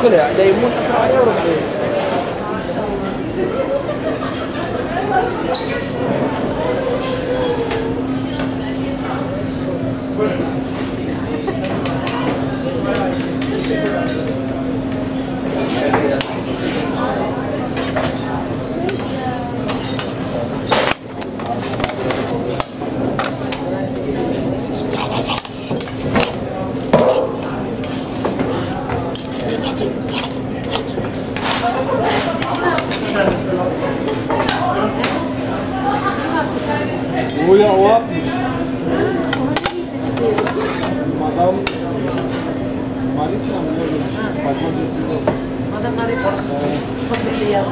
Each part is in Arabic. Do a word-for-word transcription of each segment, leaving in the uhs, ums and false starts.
طلع ليمون عليه وربي ويا واب مدام مالك ساكن جسمه مدام مالك خد يا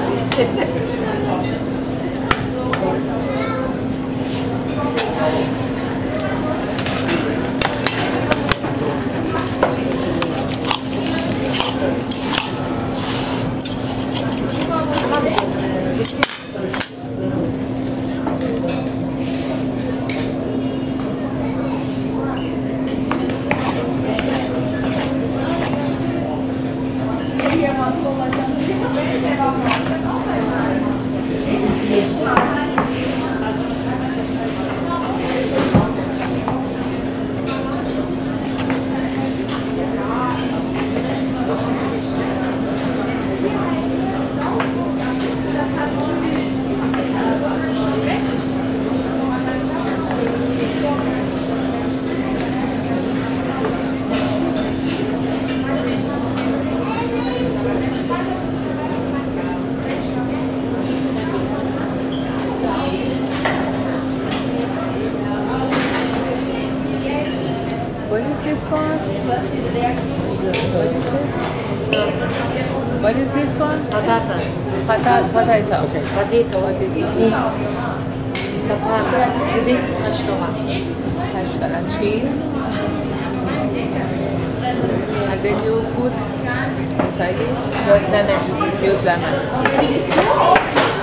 What is this one? What is this? What is this one? Patata. Potato. Potato. Potato. Potato. Sapana. Chili. Kashkama. Kashkara. Cheese. And then you put inside it? Use lemon. Use lemon.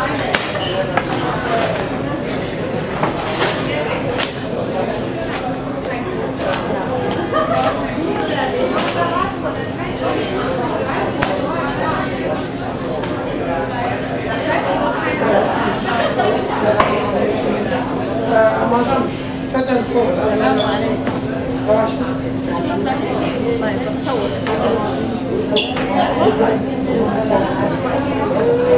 السلام عليكم. طيب بصور.